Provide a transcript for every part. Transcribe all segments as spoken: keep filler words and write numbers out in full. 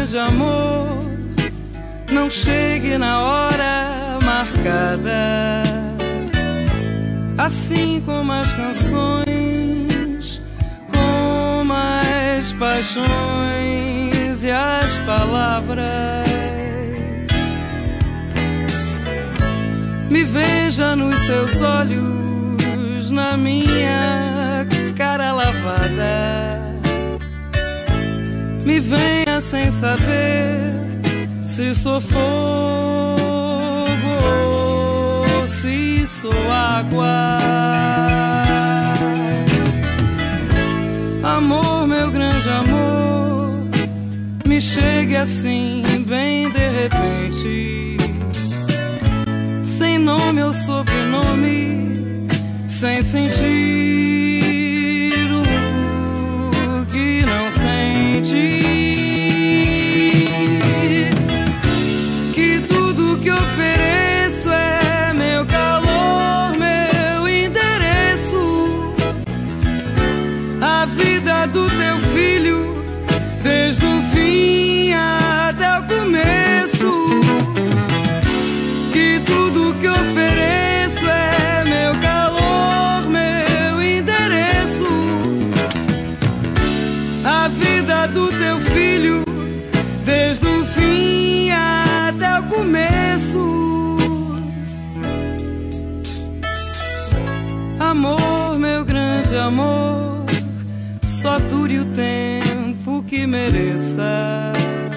grande amor não chegue na hora marcada, assim como as canções, como as paixões e as palavras. Me veja nos seus olhos, na minha cara lavada. Me venha sem saber se sou fogo ou se sou água. Amor, meu grande amor, me chegue assim bem de repente, sem nome ou sobrenome, sem sentir o que não sente. Que tudo que ofereço é meu calor, meu endereço, a vida do teu filho, desde o fim até o começo. Que tudo que ofereço é meu calor, meu endereço, a vida do teu filho, desde o fim até o começo. Amor, meu grande amor, só dure o tempo que mereça,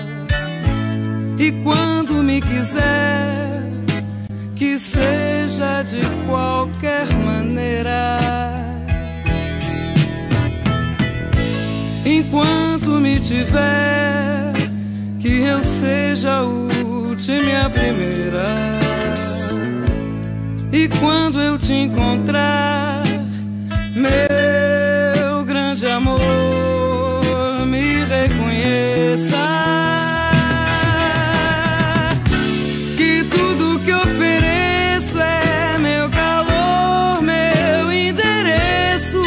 e quando me quiser, que seja de qualquer maneira. Enquanto me tiver, que eu seja a última e a primeira. E quando eu te encontrar, meu grande amor, me reconheça. Que tudo que ofereço é meu calor, meu endereço,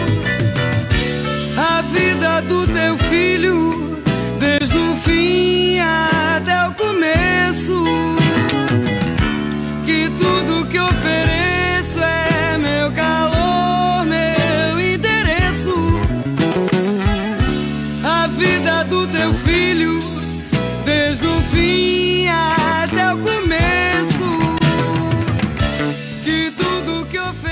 a vida do teu filho, desde o fim até o começo. Que tudo que ofereço é meu calor, meu endereço, a vida do teu filho, desde o fim até o começo. Que tudo que ofereço